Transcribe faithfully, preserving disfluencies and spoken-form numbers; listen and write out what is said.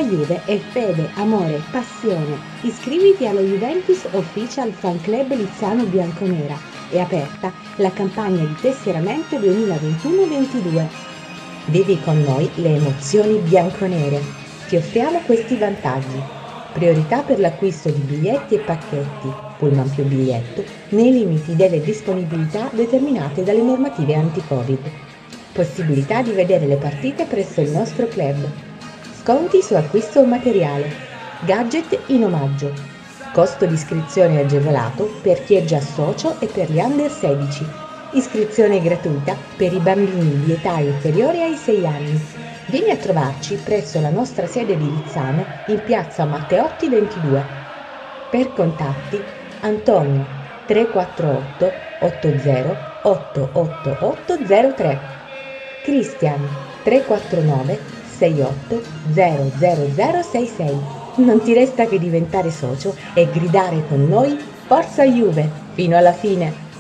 Juve è fede, amore, passione. Iscriviti allo Juventus Official Fan Club Lizzano Bianconera. È aperta la campagna di tesseramento duemilaventuno ventidue. Vivi con noi le emozioni bianconere. Ti offriamo questi vantaggi. Priorità per l'acquisto di biglietti e pacchetti, pullman più biglietto, nei limiti delle disponibilità determinate dalle normative anti-Covid. Possibilità di vedere le partite presso il nostro club. Sconti su acquisto materiale. Gadget in omaggio. Costo di iscrizione agevolato per chi è già socio e per gli under sedici. Iscrizione gratuita per i bambini di età inferiore ai sei anni. Vieni a trovarci presso la nostra sede di Lizzano in piazza Matteotti ventidue. Per contatti Antonio tre quattro otto otto zero otto otto otto zero tre, Cristian tre quattro nove sei otto zero zero zero sei sei. Non ti resta che diventare socio e gridare con noi Forza Juve fino alla fine!